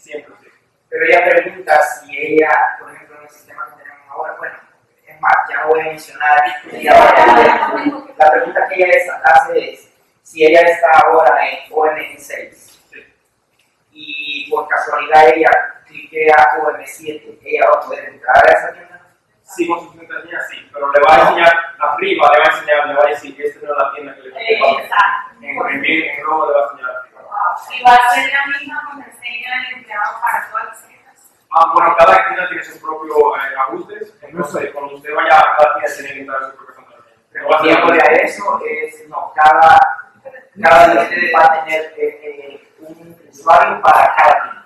siempre, sí. Pero ella pregunta si ella, por ejemplo, en el sistema que tenemos ahora, bueno, es más, ya no voy a mencionar, la pregunta que ella hace es si ella está ahora en OMG6 Sí. y por casualidad ella cliquea OM7, ella va a poder entrar a esa tienda. Sí, con su contraseña sí, pero le va a enseñar arriba, le va a decir que esta no es la tienda que le quiere. Exacto. En rojo le va a enseñar arriba. Y va a ser la misma contraseña del empleado para todas las tiendas. Bueno, cada tienda tiene su propio ajustes, entonces cuando usted vaya a cada tienda tiene que entrar su propia contraseña. Pero tiempo a eso es, no, cada de ustedes va a tener un usuario para cada tienda.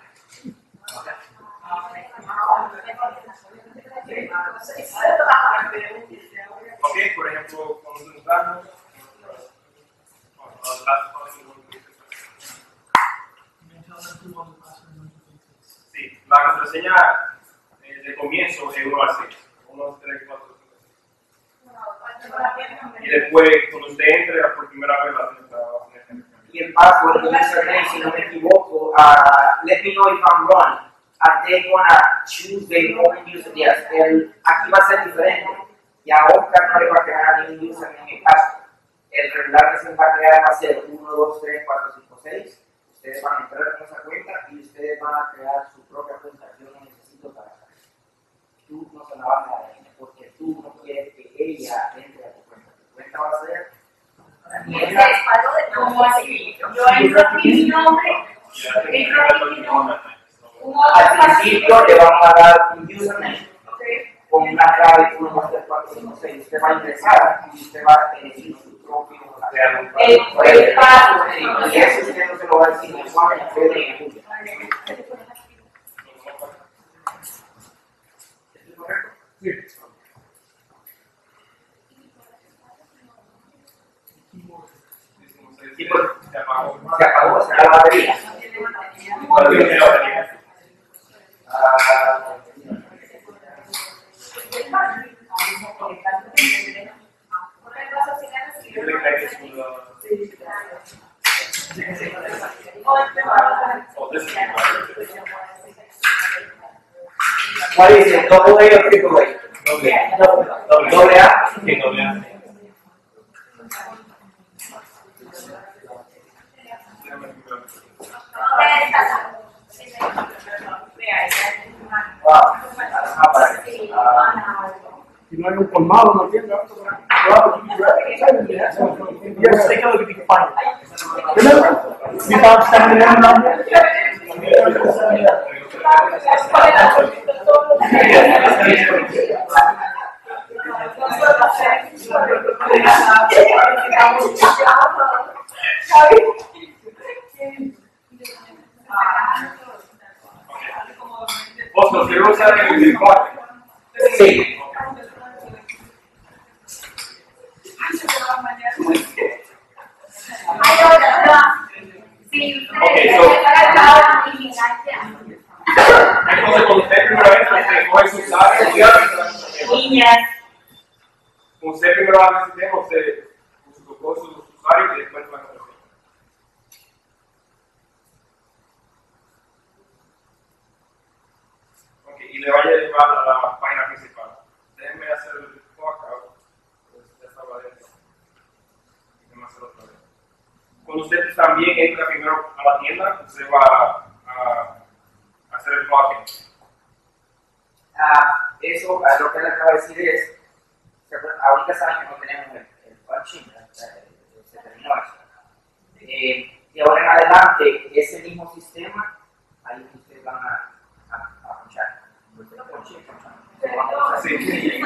Ok, por ejemplo, cuando entramos, sí, la contraseña de comienzo es 1 al 6, 1, 2, 3, 4, 5. Y después, cuando usted entre por primera vez, va a tener Y el password, el username, si no me equivoco, let me know if I'm wrong. They're gonna choose their own user. Yes, aquí va a ser diferente. Y a Oscar no le va a crear ningún username en el password. El regular que se va a crear va a ser 1, 2, 3, 4, 5, 6. Ustedes van a entrar en esa cuenta y ustedes van a crear su propia cuenta. Yo no necesito para eso. Tú no se la vas a dar a ella porque tú no quieres que ella entre a tu cuenta. Tu cuenta va a ser. ¿Cómo así? Yo entro aquí mi nombre, entro aquí mi nombre. Al principio le vamos a dar un username con una clave 1, 2, 3, 4, 5, 6. Usted va a ingresar y usted va a elegir su propio El password. y eso usted no se lo va a decir en Juan, en Pedro y en Julio. ¿Es correcto? Sí. Se apagó. Se acabó, se acabó la batería. ¿Cuál es el doble A o triple A? Doble A. Sí, doble A. Si no hay un colmado, no entiendo. Yes, take a look if you can find it. Remember? You found 7 number? Oscar, ¿quiere usar el lenguaje? Sí. Entonces, cuando usted primera vez usted coge su usuario, Niñas. usted primero abre el sistema, usted coge su usuario y después va a contraseña. Ok, y le vaya a llevar a la página principal. Déjenme hacer el walkout, pues ya estaba adentro. Déjenme hacerlo otra vez. Cuando usted también entra primero a la tienda, usted va a hacer el login. Eso, lo que le acabo de decir es, ahorita saben que no tenemos el punching, se terminó eso. Y ahora en adelante, ese mismo sistema, ahí ustedes van a punchar. Sí.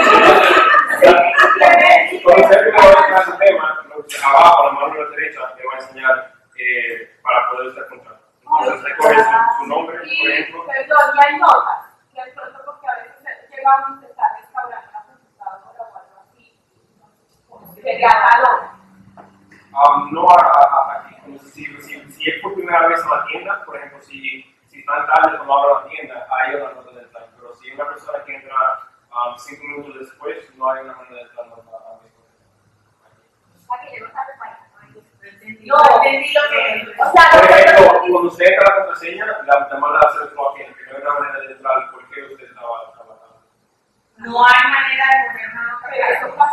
Cuando usted primero entra al sistema, abajo, a la mano de la derecha, le va a enseñar para poder usted contar. Entonces, usted coge su nombre, por ejemplo. Perdón, y hay notas, que de pronto porque a veces llegamos a estar restaurando la computadora o algo así, sería tal hora. No aquí, si es por primera vez en la tienda, por ejemplo, si están tarde cuando abro la tienda, hay una nota de entrar. Pero si una persona que entra 5 minutos después, no hay una manera de entrar Para que llegue tarde para No entendí lo que O sea, Por ejemplo, cuando usted entra la contraseña, la demanda de hacer el plugin, que no hay una manera de entrar, ¿por qué usted estaba trabajando? no hay manera de poner una nota. Pero eso pasa